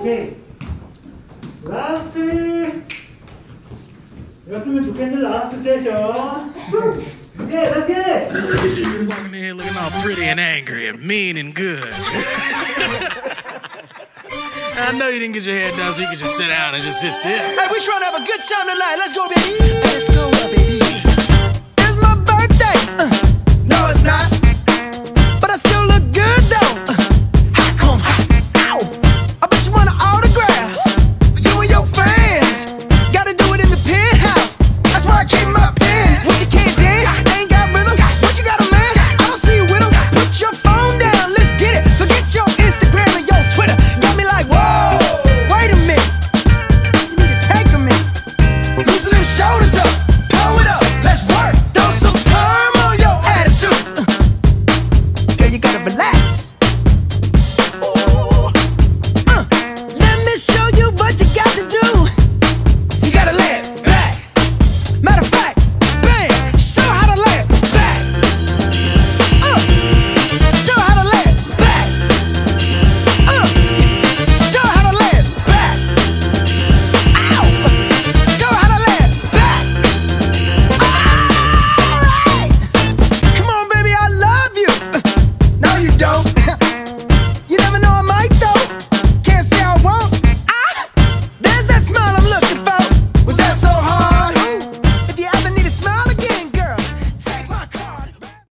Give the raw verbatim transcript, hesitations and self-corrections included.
오케이. 라스트. 였으면 좋겠는 라스트 세션. Yeah, let's get it. You're walking in here looking all pretty and angry and mean and good. I know you didn't get your hair done so you could just sit down and just sit still. Hey, we trying to have a good time tonight. Let's go, baby. Let's go, baby.